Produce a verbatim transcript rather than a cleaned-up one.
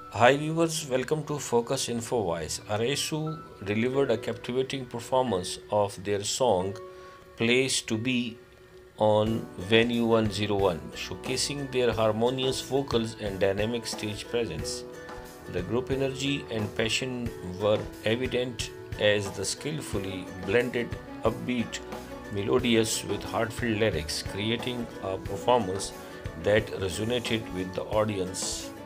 Hi viewers, welcome to Focus Info Voice. Ireisu delivered a captivating performance of their song Place to Be on Venue one oh one, showcasing their harmonious vocals and dynamic stage presence. The group energy and passion were evident as the skillfully blended upbeat melodious with heartfelt lyrics, creating a performance that resonated with the audience.